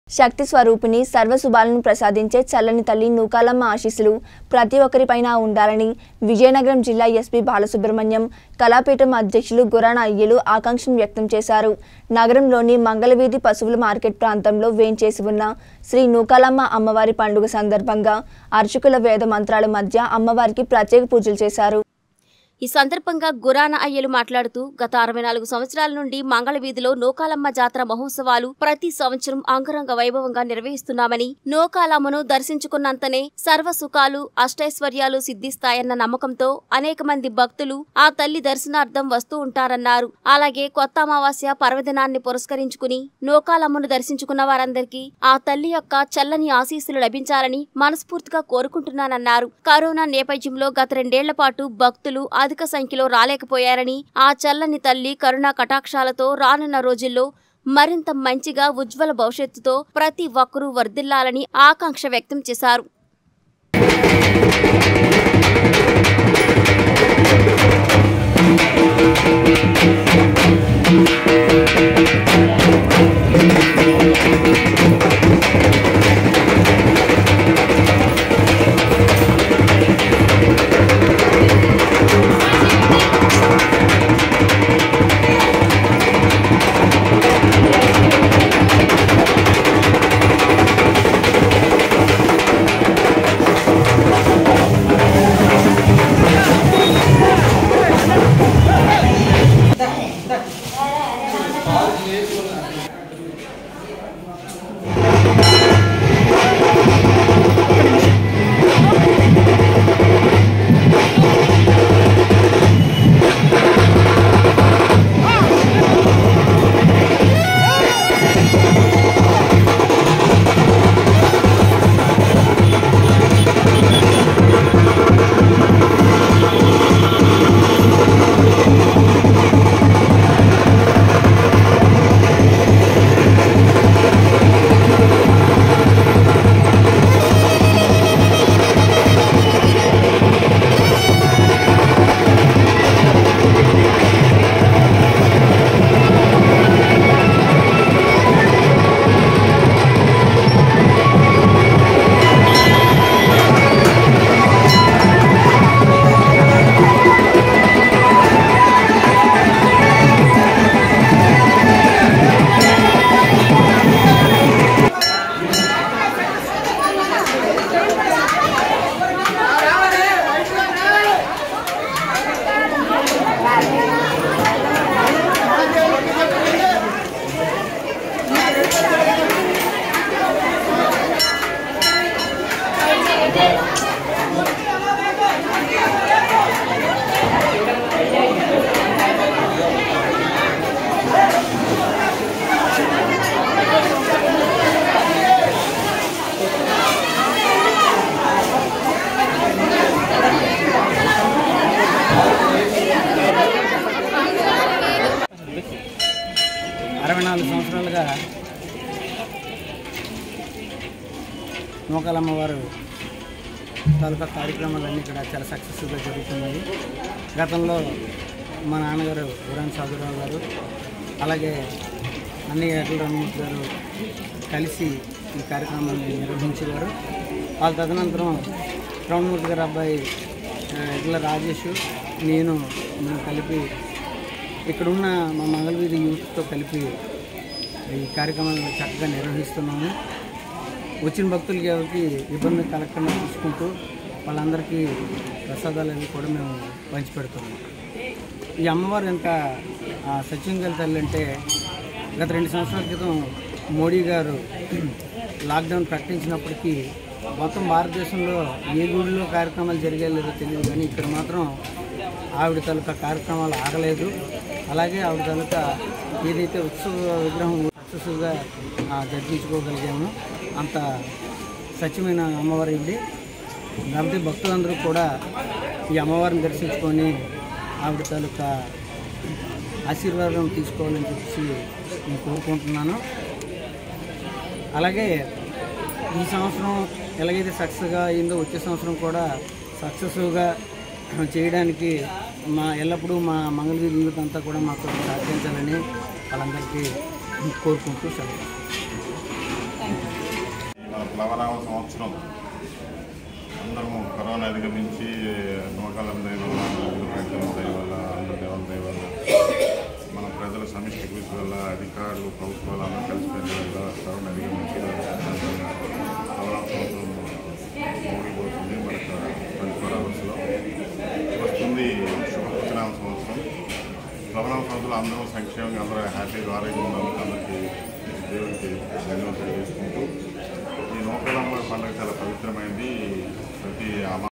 శక్తి స్వరూపిణి సర్వశుభాలను ప్రసాదించే చల్లని తల్లి నూకాలమ్మ ఆశీస్సులు ప్రతి ఒక్కరిపైన ఉండాలని విజయనగరం జిల్లా ఎస్పీ బాలసుబ్రహ్మణ్యం కళాపీఠం అధ్యక్షులు గురాణ అయ్యలు ఆకాంక్షను వ్యక్తం చేశారు. నగరంలోని మంగళవీధి పశువుల మార్కెట్ ప్రాంతంలో వేంచేసి ఉన్న శ్రీ నూకాలమ్మ అమ్మవారి పండుగ సందర్భంగా అర్చకుల వేద మంత్రాల మధ్య అమ్మవారికి ప్రత్యేక పూజలు చేశారు. ఈ సందర్భంగా గురాణ అయ్యలు మాట్లాడుతూ గత 64 సంవత్సరాల నుండి మంగళవీధిలో నూకాలమ్మ జాతర మహోత్సవాలు ప్రతి సంవత్సరం అంగరంగ వైభవంగా నిర్వహిస్తున్నామని, నూకాలమ్మను దర్శించుకున్నంతనే సర్వ సుఖాలు అష్టైశ్వర్యాలు సిద్ధిస్తాయన్న నమ్మకంతో అనేక మంది భక్తులు ఆ తల్లి దర్శనార్థం వస్తూ ఉంటారన్నారు. అలాగే కొత్త అమావాస్య పర్వదినాన్ని పురస్కరించుకుని నూకాలమ్మను దర్శించుకున్న వారందరికీ ఆ తల్లి యొక్క చల్లని ఆశీస్సులు లభించాలని మనస్ఫూర్తిగా కోరుకుంటున్నానన్నారు. కరోనా నేపథ్యంలో గత 2 ఏళ్ల పాటు భక్తులు అధిక సంఖ్యలో రాలేకపోయారని, ఆ చల్లని తల్లి కరుణా కటాక్షాలతో రానున్న రోజుల్లో మరింత మంచిగా ఉజ్వల భవిష్యత్తుతో ప్రతి ఒక్కరూ వర్ధిల్లాలని ఆకాంక్ష వ్యక్తం చేశారు. సంవత్సరాలుగా నూకాలమ్మ వారు తాలూకా కార్యక్రమాలన్నీ ఇక్కడ చాలా సక్సెస్ఫుల్గా జరుగుతున్నాయి. గతంలో మా నాన్నగారు గురాణ సాధురావు గారు, అలాగే అన్నయ్య ఎట్ల రామమూర్తి గారు కలిసి ఈ కార్యక్రమాన్ని నిర్వహించేవారు. వాళ్ళ తదనంతరం రామమూర్తి గారు అబ్బాయి ఎట్ల రాజేష్ నేను కలిపి ఇక్కడున్న మా మంగళవీధి యూత్తో కలిపి ఈ కార్యక్రమాలను చక్కగా నిర్వహిస్తున్నాము. వచ్చిన భక్తులకి ఎవరికి ఇబ్బంది కలగకుండా చూసుకుంటూ వాళ్ళందరికీ ప్రసాదాలు అవి కూడా మేము పంచిపెడుతున్నాం. ఈ అమ్మవారు ఎంత సత్యంగల తల్లి అంటే గత 2 సంవత్సరాల క్రితం మోడీ గారు లాక్డౌన్ ప్రకటించినప్పటికీ మొత్తం భారతదేశంలో ఏ గుడిలో కార్యక్రమాలు జరిగాయో లేదో తెలియదు, కానీ ఇక్కడ మాత్రం ఆవిడ తాలూకా కార్యక్రమాలు ఆగలేదు. అలాగే ఆవిడ తాలూకా ఏదైతే ఉత్సవ విగ్రహం సక్సెస్ఫుల్గా జరిపించుకోగలిగాము. అంత సత్యమైన అమ్మవారి ఇది. కాబట్టి భక్తులందరూ కూడా ఈ అమ్మవారిని దర్శించుకొని ఆవిడ తాలూకా ఆశీర్వాదం తీసుకోవాలని చెప్పి నేను కోరుకుంటున్నాను. అలాగే ఈ సంవత్సరం ఎలాగైతే సక్సెస్గా అయిందో వచ్చే సంవత్సరం కూడా సక్సెస్ఫుల్గా చేయడానికి ఎల్లప్పుడూ మా మంగళవీధి యూత్ అంతా కూడా మాకు సహకరించాలని వాళ్ళందరికీ కోరుకుంటూ సెలవు. ప్లవనామ సంవత్సరం అందరము కరోనా అధిగమించి నూకాలమ్మ దయ వల్ల రైతుల దయ వల్ల అందరి దేవాల దయ వల్ల మన ప్రజల సమిష్టి కృషి వల్ల అధికారులు ప్రభుత్వాలు అందరూ కలిసిపోయిన వల్ల కరోనా అధిగమించి ప్లవనామ సంవత్సరం మోగిపోతుంది. మనకు 24 అవర్స్లో వస్తుంది శుభకృతనామ సంవత్సరం. ప్లవనామ సంవత్సరంలో అందరూ సంక్షేమంగా అందరూ హ్యాపీగా ఆరోగ్యంగా ఉన్నందుకు అందరికీ దేవుడికి ధన్యవాదాలు తెలియజేసుకుంటూ ఈ నూకాలమ్మ పండుగ చాలా పవిత్రమైనది. ప్రతి